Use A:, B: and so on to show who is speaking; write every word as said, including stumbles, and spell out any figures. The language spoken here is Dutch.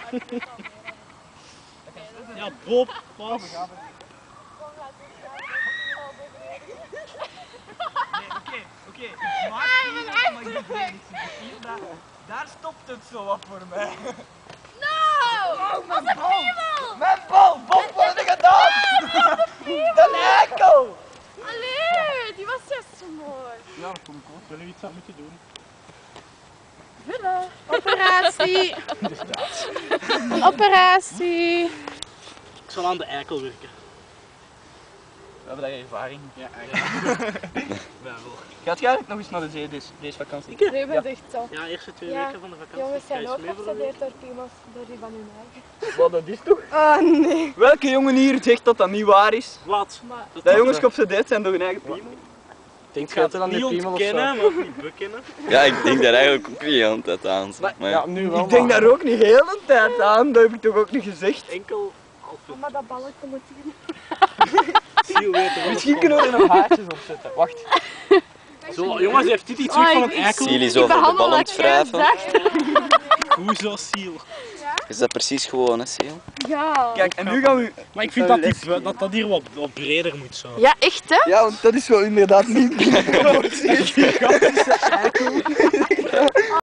A: Ja, Bob, pas.
B: Oké, oké. Maar ik daar, daar stopt het zo wat voor mij.
C: No!
B: Oh, mijn bal! Mijn bal! Bob, wat heb je gedaan? De eikel!
C: Allee, die was juist zo mooi.
A: Ja, dat kom ik ook. Zullen we iets aan moeten doen?
C: Vullen. Operatie. Operatie.
A: Ik zal aan de eikel werken.
B: We hebben daar ervaring.
A: Ja, eigenlijk. Wij wel.
B: Gaat jij eigenlijk nog eens naar de zee deze, deze vakantie?
A: Ik?
C: Nee, ben echt zo.
A: Ja, eerste twee
C: Ja,
A: weken van de vakantie.
C: Jongens
A: Ga je
C: zijn ook
A: mee voor een
C: geobsedeerd door piemels, door die van hun eigen.
B: Wat, dat is toch?
C: Oh nee.
B: Welke jongen hier zegt dat dat niet waar is?
A: week? Wat?
C: Maar
A: Dat
B: Dat
A: is
B: jongens
A: toch-
B: geobsedeerd zijn door hun eigen piemel?
A: Ik ga het niet ontkennen, maar ook niet bekennen.
D: Ja, ik denk daar eigenlijk ook niet aan het aan.
B: Maar-
D: Maar
E: Ja, nu wel.
B: Ik denk daar ook niet heel de tijd aan, dat heb ik toch ook niet gezegd?
A: Enkel half
C: maar dat balletje moet hier.
A: ziel weten wat
B: Misschien kunnen we er nog haartjes op zetten. Wacht.
A: Zo, jongens, heeft dit iets terug van een eikel?
D: zie jullie zo van de bal ontvrijven?
A: Hoezo ziel?
D: Is dat precies gewoon, hè, Sil?
C: Ja.
B: Kijk, en nu gaan we...
A: Maar ik vind dat, die, dat dat hier wat, wat breder moet zo.
C: Ja, echt hè?
B: Ja, want dat is wel inderdaad niet...